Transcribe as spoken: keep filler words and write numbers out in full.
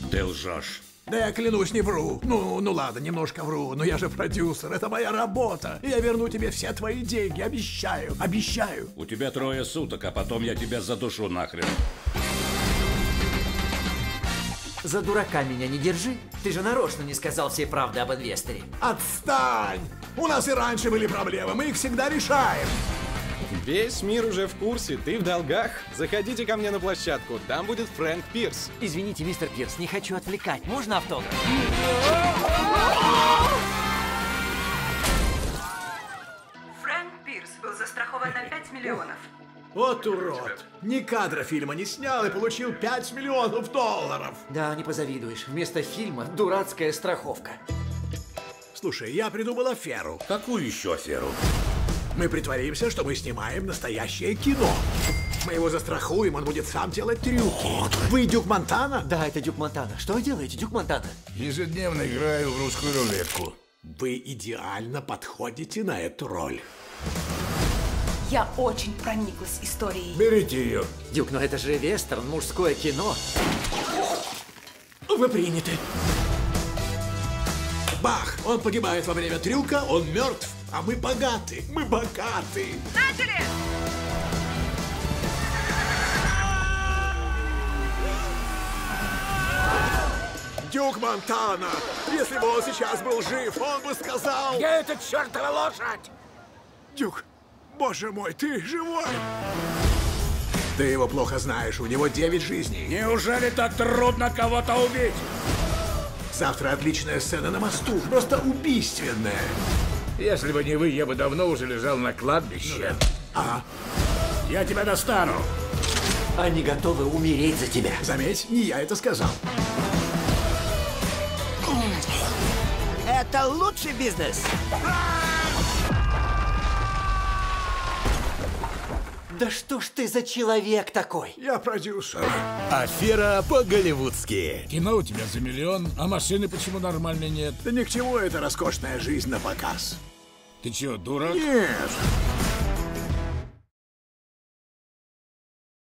Ты лжешь. Да я клянусь, не вру. Ну, ну ладно, немножко вру, но я же продюсер, это моя работа. И я верну тебе все твои деньги, обещаю, обещаю. У тебя трое суток, а потом я тебя задушу нахрен. За дурака меня не держи. Ты же нарочно не сказал всей правды об инвесторе. Отстань! У нас и раньше были проблемы, мы их всегда решаем. Весь мир уже в курсе, ты в долгах. Заходите ко мне на площадку, там будет Фрэнк Пирс. Извините, мистер Пирс, не хочу отвлекать. Можно автограф? Фрэнк Пирс был застрахован на пять миллионов. Вот урод. Ни кадра фильма не снял и получил пять миллионов долларов. Да, не позавидуешь. Вместо фильма дурацкая страховка. Слушай, я придумал аферу. Какую еще аферу? Мы притворимся, что мы снимаем настоящее кино. Мы его застрахуем, он будет сам делать трюки. Вы Дюк Монтана? Да, это Дюк Монтана. Что вы делаете, Дюк Монтана? Ежедневно играю в русскую рулетку. Вы идеально подходите на эту роль. Я очень прониклась историей. Берите ее. Дюк, но это же вестерн, мужское кино. Вы приняты. Бах! Он погибает во время трюка, он мертв, а мы богаты. Мы богаты. Начали! Дюк Монтана! Если бы он сейчас был жив, он бы сказал... Где эта чертова лошадь? Дюк, боже мой, ты живой! Ты его плохо знаешь, у него девять жизней. Неужели так трудно кого-то убить? Завтра отличная сцена на мосту, просто убийственная. Если бы не вы, я бы давно уже лежал на кладбище. А, Я тебя достану. Они готовы умереть за тебя. заметь, не я это сказал. Это лучший бизнес. Да что ж ты за человек такой? Я продюсер. Афера по-голливудски. Кино у тебя за миллион, а машины почему нормальной нет? Да ни к чему эта роскошная жизнь на показ. Ты чё, дурак? Нет.